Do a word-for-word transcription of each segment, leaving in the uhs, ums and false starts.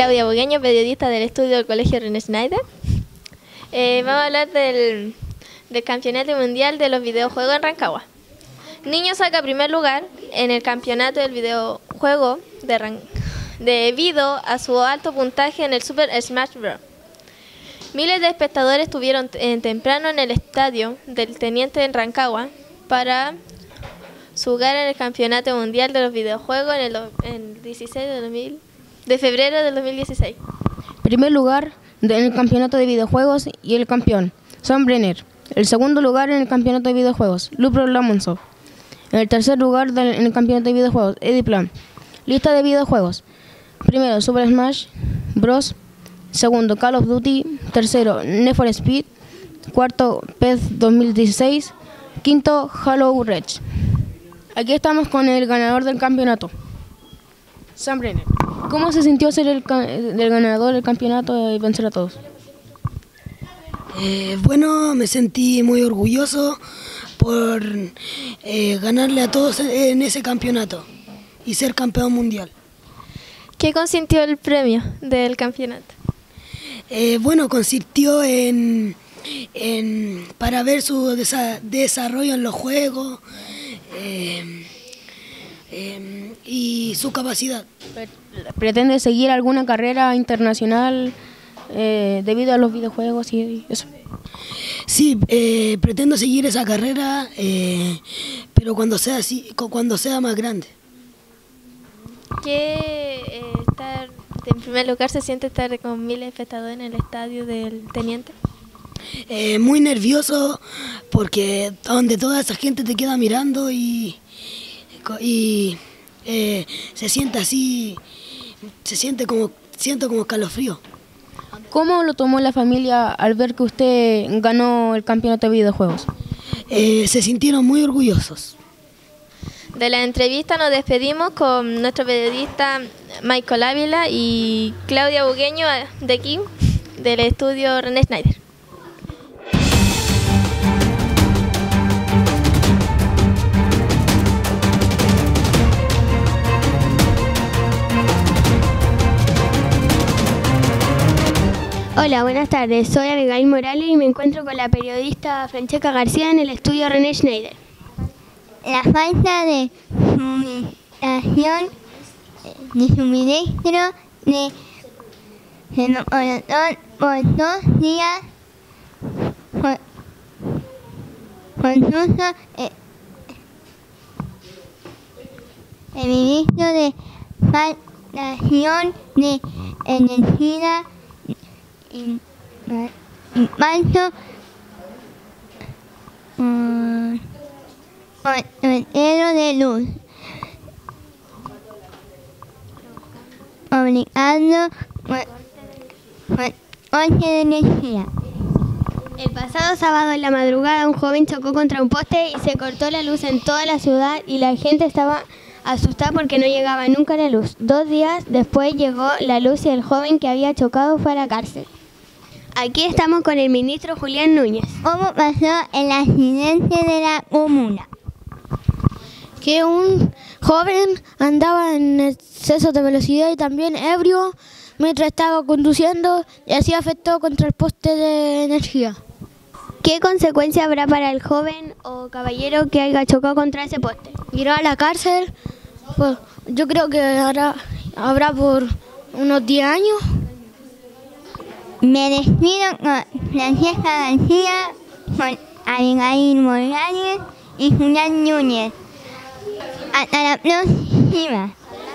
Claudia Bugueño, periodista del estudio del Colegio René Schneider. Eh, vamos a hablar del, del Campeonato Mundial de los Videojuegos en Rancagua. Niño saca primer lugar en el Campeonato del Videojuego de Ran debido a su alto puntaje en el Super Smash Bros. Miles de espectadores estuvieron eh, temprano en el estadio del Teniente en Rancagua para jugar en el Campeonato Mundial de los Videojuegos en el, en el dieciséis de, dos mil, de febrero del dos mil dieciséis. Primer lugar en el Campeonato de Videojuegos y el campeón, Sam Brenner. El segundo lugar en el Campeonato de Videojuegos, Lupro Lamonso. En el tercer lugar del, en el Campeonato de Videojuegos, Eddie Plan. Lista de videojuegos. Primero, Super Smash Bros. Segundo, Call of Duty. Tercero, Need for Speed. Cuarto, P E S dos mil dieciséis. Quinto, Halo Reach. Aquí estamos con el ganador del campeonato, Sam Brenner. ¿Cómo se sintió ser el, el ganador del campeonato y vencer a todos? Eh, bueno, me sentí muy orgulloso por eh, ganarle a todos en ese campeonato y ser campeón mundial. ¿Qué consistió el premio del campeonato? Eh, bueno, consistió en, en para ver su desa desarrollo en los juegos eh, eh, y su capacidad. ¿Pretende seguir alguna carrera internacional eh, debido a los videojuegos y eso? Sí, eh, pretendo seguir esa carrera, eh, pero cuando sea así, cuando sea más grande. ¿Qué eh, estar en primer lugar se siente estar con miles de espectadores en el estadio del Teniente? Eh, muy nervioso porque donde toda esa gente te queda mirando y, y eh, se siente así, se siente como, siento como escalofrío. ¿Cómo lo tomó la familia al ver que usted ganó el campeonato de videojuegos? Eh, se sintieron muy orgullosos. De la entrevista nos despedimos con nuestro periodista Michael Ávila y Claudia Bugueño de aquí, del estudio René Schneider. Hola, buenas tardes. Soy Abigail Morales y me encuentro con la periodista Francesca García en el estudio René Schneider. La falta de suministración de suministro de generación por dos días condujo eh, el ministro de Plantación de Energía y marzo um, portero de luz, obligando por corte de energía. El pasado sábado en la madrugada un joven chocó contra un poste y se cortó la luz en toda la ciudad y la gente estaba asustada porque no llegaba nunca la luz. Dos días después llegó la luz y el joven que había chocado fue a la cárcel. Aquí estamos con el ministro Julián Núñez. ¿Cómo pasó el accidente de la comuna? Que un joven andaba en exceso de velocidad y también ebrio mientras estaba conduciendo y así afectó contra el poste de energía. ¿Qué consecuencia habrá para el joven o caballero que haya chocado contra ese poste? Irá a la cárcel, pues, yo creo que habrá, habrá por unos diez años. Me despido con Francesca García, con Abigail Morales y Julián Núñez. Hasta la próxima.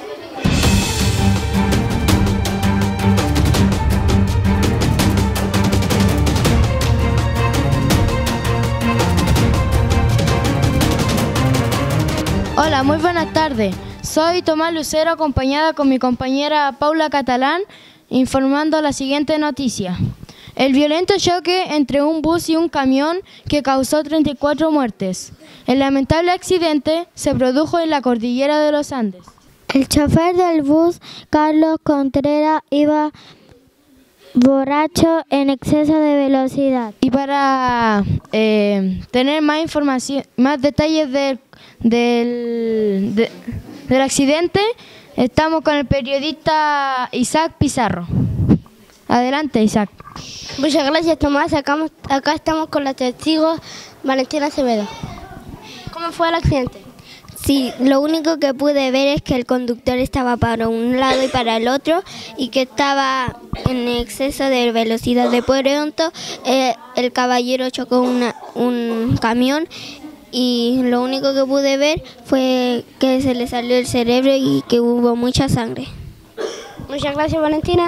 Hola, muy buenas tardes. Soy Tomás Lucero, acompañada con mi compañera Paula Catalán, informando la siguiente noticia. El violento choque entre un bus y un camión que causó treinta y cuatro muertes. El lamentable accidente se produjo en la cordillera de los Andes. El chofer del bus, Carlos Contreras, iba borracho en exceso de velocidad. Y para eh, tener más información, más detalles del, del, de, del accidente, Estamos con el periodista Isaac Pizarro. Adelante, Isaac. Muchas gracias, Tomás. Acá, acá estamos con la testigo Valentina Acevedo. ¿Cómo fue el accidente? Sí, lo único que pude ver es que el conductor estaba para un lado y para el otro y que estaba en exceso de velocidad. De pronto eh, el caballero chocó una, un camión y lo único que pude ver fue que se le salió el cerebro y que hubo mucha sangre. Muchas gracias, Valentina.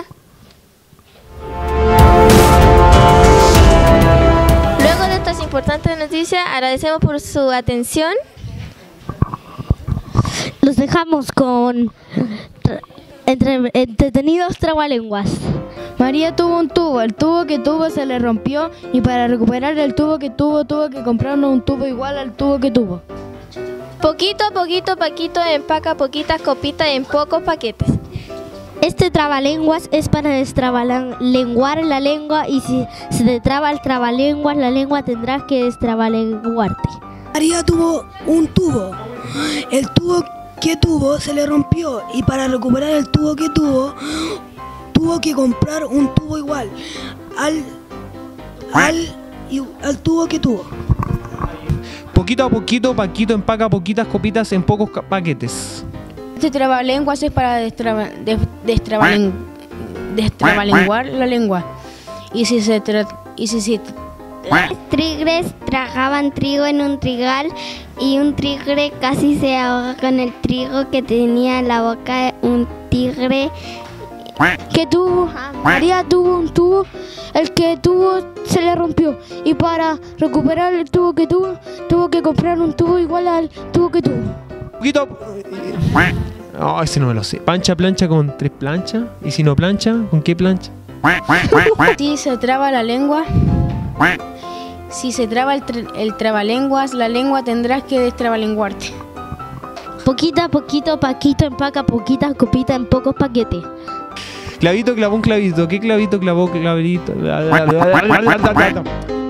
Luego de estas importantes noticias, agradecemos por su atención. Los dejamos con entre, entretenidos trabalenguas. María tuvo un tubo, el tubo que tuvo se le rompió y para recuperar el tubo que tuvo, tuvo que comprarnos un tubo igual al tubo que tuvo. Poquito a poquito, Paquito empaca poquitas copitas en pocos paquetes. Este trabalenguas es para destrabalenguar la lengua y si se te traba el trabalenguas, la lengua tendrás que destrabalenguarte. María tuvo un tubo. El tubo que tuvo se le rompió y para recuperar el tubo que tuvo, tuvo que comprar un tubo igual al, al, al tubo que tuvo. Poquito a poquito, Paquito empaca poquitas copitas en pocos paquetes. Este trabalenguas es para destraba, de, destrabalen, destrabalenguar la lengua. Y si se trata... Y si se Los tigres tragaban trigo en un trigal y un tigre casi se ahoga con el trigo que tenía en la boca un tigre. Que tuvo, María tuvo un tubo, el que tuvo se le rompió y para recuperar el tubo que tuvo, tuvo que comprar un tubo igual al tubo que tuvo. Poquito. No, ese no me lo sé. Pancha plancha con tres planchas. ¿Y si no plancha? ¿Con qué plancha? Si se traba la lengua, si se traba el, el trabalenguas, la lengua tendrás que destrabalenguarte. Poquito a poquito, Paquito empaca poquitas copitas en pocos paquetes. Clavito clavó un clavito. ¿Qué clavito clavó clavito?